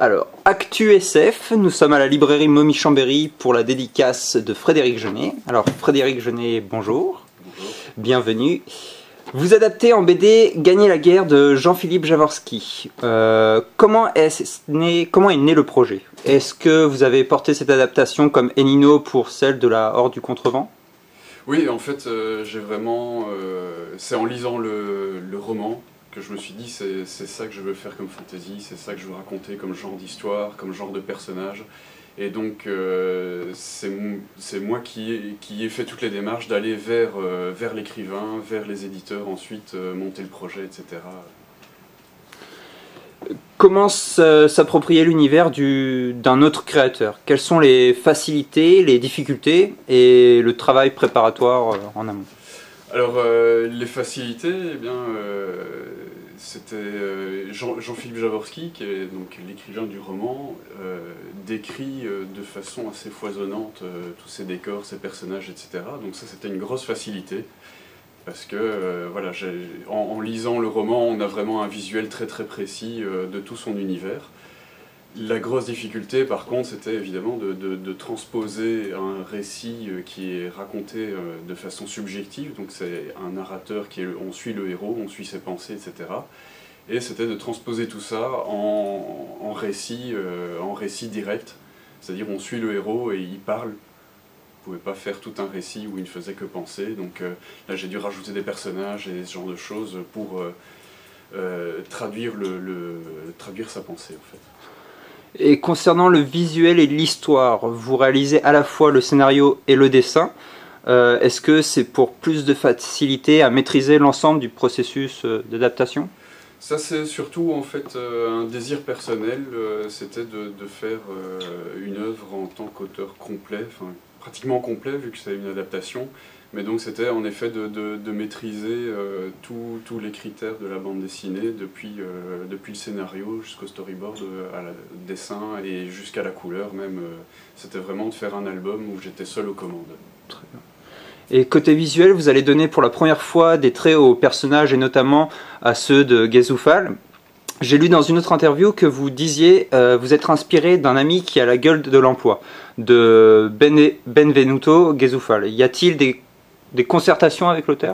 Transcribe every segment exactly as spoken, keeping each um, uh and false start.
Alors, Actu S F, nous sommes à la librairie Momie Chambéry pour la dédicace de Frédéric Genet. Alors, Frédéric Genet, bonjour. Bonjour. Bienvenue. Vous adaptez en B D Gagner la guerre de Jean-Philippe Jaworski. Euh, comment, est né, comment est né le projet? Est-ce que vous avez porté cette adaptation comme Enino pour celle de la Horde du Contrevent? Oui, en fait, euh, j'ai vraiment... Euh, c'est en lisant le, le roman que je me suis dit c'est ça que je veux faire comme fantasy, c'est ça que je veux raconter comme genre d'histoire, comme genre de personnage. Et donc euh, c'est moi qui ai, qui ai fait toutes les démarches d'aller vers, euh, vers l'écrivain, vers les éditeurs, ensuite euh, monter le projet, et cetera. Comment s'approprier l'univers d'un autre créateur? Quelles sont les facilités, les difficultés et le travail préparatoire en amont? Alors, euh, les facilités, eh bien, euh, c'était euh, Jean-Philippe Jaworski, qui est donc l'écrivain du roman, euh, décrit euh, de façon assez foisonnante euh, tous ces décors, ces personnages, et cetera. Donc ça, c'était une grosse facilité, parce que, euh, voilà, en, en lisant le roman, on a vraiment un visuel très très précis euh, de tout son univers. La grosse difficulté, par contre, c'était évidemment de, de, de transposer un récit qui est raconté de façon subjective, donc c'est un narrateur qui est, on suit le héros, on suit ses pensées, et cetera. Et c'était de transposer tout ça en, en, récit, euh, en récit direct, c'est-à-dire on suit le héros et il parle. On ne pouvait pas faire tout un récit où il ne faisait que penser, donc euh, là j'ai dû rajouter des personnages et ce genre de choses pour euh, euh, traduire, le, le, traduire sa pensée en fait. Et concernant le visuel et l'histoire, vous réalisez à la fois le scénario et le dessin. Euh, Est-ce que c'est pour plus de facilité à maîtriser l'ensemble du processus d'adaptation? Ça c'est surtout en fait un désir personnel, c'était de, de faire une œuvre en tant qu'auteur complet, enfin pratiquement complet vu que c'est une adaptation. Mais donc c'était en effet de, de, de maîtriser euh, tous les critères de la bande dessinée, depuis, euh, depuis le scénario jusqu'au storyboard, euh, à la, dessin et jusqu'à la couleur même. Euh, c'était vraiment de faire un album où j'étais seul aux commandes. Très bien. Et côté visuel, vous allez donner pour la première fois des traits aux personnages et notamment à ceux de Gezufal. J'ai lu dans une autre interview que vous disiez euh, vous être inspiré d'un ami qui a la gueule de l'emploi, de ben, Benvenuto Gezufal. Y a-t-il des Des concertations avec l'auteur?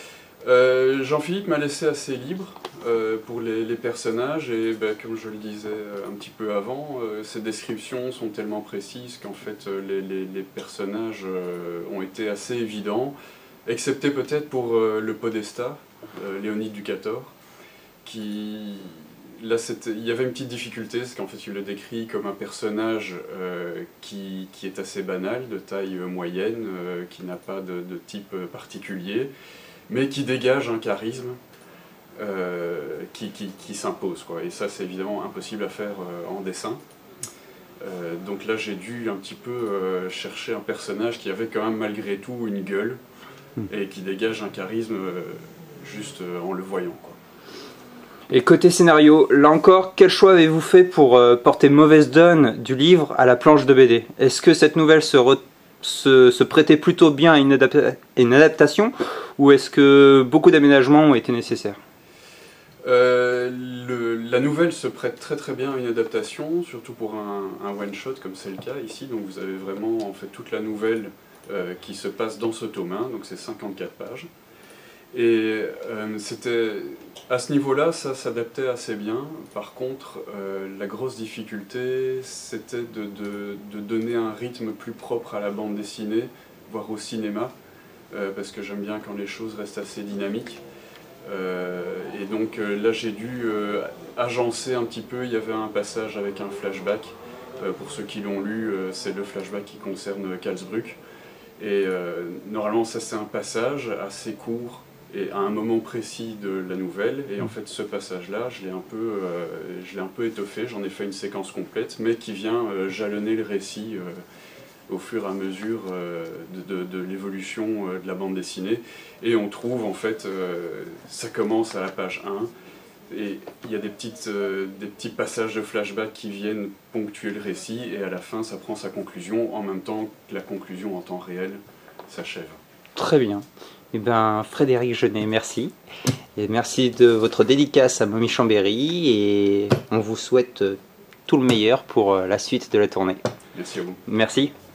euh, Jean-Philippe m'a laissé assez libre euh, pour les, les personnages et ben, comme je le disais un petit peu avant, euh, ces descriptions sont tellement précises qu'en fait les, les, les personnages euh, ont été assez évidents, excepté peut-être pour euh, le Podesta, euh, Léonide Ducator, qui... Là, il y avait une petite difficulté, c'est qu'en fait, il le décrit comme un personnage euh, qui, qui est assez banal, de taille moyenne, euh, qui n'a pas de, de type particulier, mais qui dégage un charisme euh, qui, qui, qui s'impose, quoi. Et ça, c'est évidemment impossible à faire euh, en dessin. Euh, donc là, j'ai dû un petit peu euh, chercher un personnage qui avait quand même malgré tout une gueule, et qui dégage un charisme euh, juste euh, en le voyant, quoi. Et côté scénario, là encore, quel choix avez-vous fait pour euh, porter mauvaise donne du livre à la planche de B D? Est-ce que cette nouvelle se, re, se, se prêtait plutôt bien à une, adapta une adaptation, ou est-ce que beaucoup d'aménagements ont été nécessaires? euh, le, La nouvelle se prête très très bien à une adaptation, surtout pour un, un one-shot comme c'est le cas ici. Donc vous avez vraiment en fait toute la nouvelle euh, qui se passe dans ce tome un, donc c'est cinquante-quatre pages. Et euh, c'était à ce niveau-là, ça s'adaptait assez bien. Par contre, euh, la grosse difficulté, c'était de, de, de donner un rythme plus propre à la bande dessinée, voire au cinéma, euh, parce que j'aime bien quand les choses restent assez dynamiques. Euh, et donc euh, là, j'ai dû euh, agencer un petit peu. Il y avait un passage avec un flashback. Euh, pour ceux qui l'ont lu, euh, c'est le flashback qui concerne Kalsbruck. Et euh, normalement, ça c'est un passage assez court et à un moment précis de la nouvelle, et en fait ce passage-là, je l'ai un, euh, je l'ai un peu étoffé, j'en ai fait une séquence complète, mais qui vient euh, jalonner le récit euh, au fur et à mesure euh, de, de, de l'évolution euh, de la bande dessinée, et on trouve en fait, euh, ça commence à la page un, et il y a des, petites, euh, des petits passages de flashback qui viennent ponctuer le récit, et à la fin ça prend sa conclusion, en même temps que la conclusion en temps réel s'achève. Très bien. Eh bien, Frédéric Genet, merci. Et merci de votre dédicace à Momie Chambéry, et on vous souhaite tout le meilleur pour la suite de la tournée. Merci à vous. Merci.